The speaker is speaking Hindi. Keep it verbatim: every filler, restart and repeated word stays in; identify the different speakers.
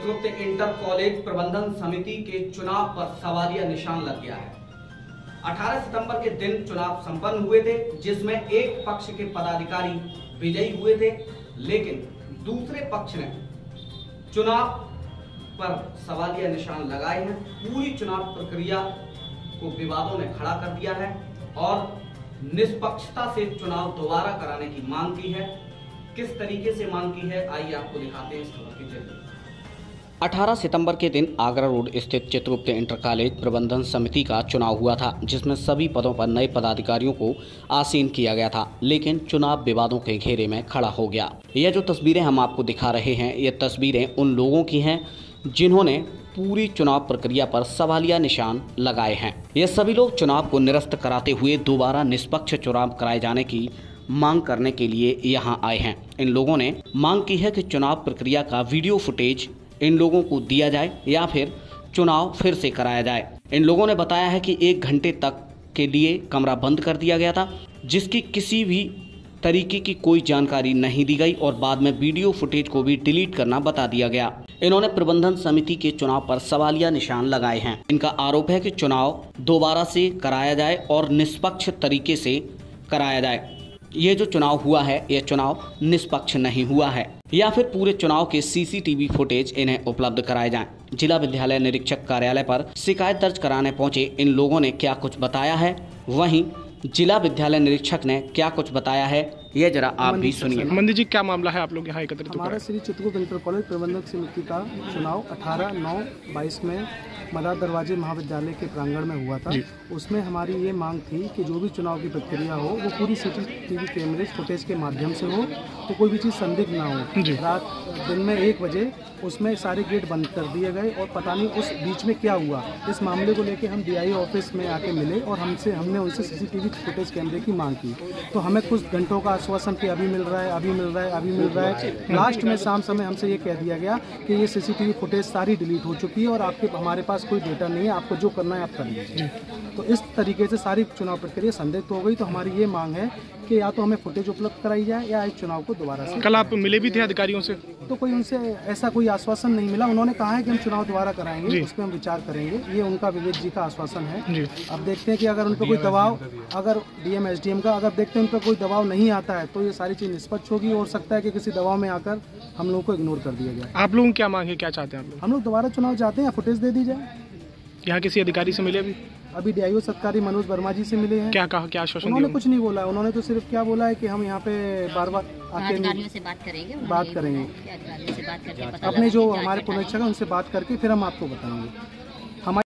Speaker 1: चित्रगुप्त इंटर कॉलेज प्रबंधन समिति के चुनाव पर सवालिया निशान लग गया है। अठारह सितंबर के दिन चुनाव संपन्न हुए थे, जिसमें एक पक्ष के पदाधिकारी विजयी हुए थे, लेकिन दूसरे पक्ष ने चुनाव पर सवालिया निशान लगाए हैं। पूरी चुनाव प्रक्रिया को विवादों ने खड़ा कर दिया है और निष्पक्षता से चुनाव दोबारा कराने की मांग की है। किस तरीके से मांग की है, आइए आपको दिखाते हैं इस खबर के जरिए।
Speaker 2: अठारह सितंबर के दिन आगरा रोड स्थित चित्रगुप्त इंटर कॉलेज प्रबंधन समिति का चुनाव हुआ था, जिसमें सभी पदों पर नए पदाधिकारियों को आसीन किया गया था, लेकिन चुनाव विवादों के घेरे में खड़ा हो गया। यह जो तस्वीरें हम आपको दिखा रहे हैं, ये तस्वीरें उन लोगों की हैं जिन्होंने पूरी चुनाव प्रक्रिया पर सवालिया निशान लगाए हैं। ये सभी लोग चुनाव को निरस्त कराते हुए दोबारा निष्पक्ष चुनाव कराए जाने की मांग करने के लिए यहाँ आए हैं। इन लोगों ने मांग की है कि चुनाव प्रक्रिया का वीडियो फुटेज इन लोगों को दिया जाए या फिर चुनाव फिर से कराया जाए। इन लोगों ने बताया है कि एक घंटे तक के लिए कमरा बंद कर दिया गया था, जिसकी किसी भी तरीके की कोई जानकारी नहीं दी गई और बाद में वीडियो फुटेज को भी डिलीट करना बता दिया गया। इन्होंने प्रबंधन समिति के चुनाव पर सवालिया निशान लगाए हैं। इनका आरोप है कि चुनाव दोबारा से कराया जाए और निष्पक्ष तरीके से कराया जाए। ये जो चुनाव हुआ है, यह चुनाव निष्पक्ष नहीं हुआ है, या फिर पूरे चुनाव के सीसीटीवी फुटेज इन्हें उपलब्ध कराए जाएं। जिला विद्यालय निरीक्षक कार्यालय पर शिकायत दर्ज कराने पहुंचे इन लोगों ने क्या कुछ बताया है, वहीं जिला विद्यालय निरीक्षक ने क्या कुछ बताया है, ये जरा आप भी सुनिए।
Speaker 3: मंदिर जी, क्या मामला है? आप लोग यहाँ एकत्रित हुए?
Speaker 4: हमारा श्री चित्रगुप्त इंटर कॉलेज प्रबंधक समिति का चुनाव अठारह नौ बाईस में मदार दरवाजे महाविद्यालय के प्रांगण में हुआ था। उसमें हमारी ये मांग थी कि जो भी चुनाव की प्रक्रिया हो वो पूरी सीसीटीवी कैमरे फुटेज के माध्यम से हो, तो कोई भी चीज़ संदिग्ध ना हो। रात दिन में एक बजे उसमें सारे गेट बंद कर दिए गए और पता नहीं उस बीच में क्या हुआ। इस मामले को लेकर हम डीआई ऑफिस में आके मिले और हमसे हमने उनसे सीसीटीवी फुटेज कैमरे की मांग की, तो हमें कुछ घंटों का आश्वासन कि अभी मिल रहा है, अभी मिल रहा है, अभी मिल रहा है। लास्ट में शाम समय हमसे ये कह दिया गया कि ये सीसीटीवी फुटेज सारी डिलीट हो चुकी है और आपके हमारे पास कोई डेटा नहीं है, आपको जो करना है आप कर लीजिए। तो इस तरीके से सारी चुनाव प्रक्रिया संदिग्ध हो गई। तो हमारी ये मांग है कि या तो हमें फुटेज उपलब्ध कराई जाए या इस चुनाव को दोबारा से।
Speaker 3: कल आप मिले भी थे अधिकारियों से?
Speaker 4: तो कोई उनसे ऐसा कोई आश्वासन नहीं मिला। उन्होंने कहा है कि हम चुनाव दोबारा कराएंगे, उस पर हम विचार करेंगे। ये उनका विवेक जी का आश्वासन है। अब देखते हैं कि अगर उन पर कोई दबाव, अगर डीएम एसडीएम का अगर देखते हैं उन पर कोई दबाव नहीं आता है तो ये सारी चीज़ निष्पक्ष होगी। हो सकता है कि किसी दबाव में आकर हम लोगों को इग्नोर कर दिया जाए।
Speaker 3: आप लोगों की क्या मांग है, क्या चाहते हैं आप लोग?
Speaker 4: हम लोग दोबारा चुनाव चाहते हैं, फुटेज दे दी जाए।
Speaker 3: यहाँ किसी अधिकारी से मिले अभी?
Speaker 4: अभी डीआईओ सत्कारी मनोज वर्मा जी से मिले हैं।
Speaker 3: क्या कहा, क्या आश्वासन?
Speaker 4: उन्होंने कुछ नहीं बोला। उन्होंने तो सिर्फ क्या बोला है कि हम यहाँ पे बार बार आके
Speaker 5: अधिकारियों से बात करेंगे
Speaker 4: बात करेंगे
Speaker 5: अधिकारियों से बात करके
Speaker 4: अपने जो हमारे पुनरीक्षक है उनसे बात करके फिर हम आपको बताएंगे।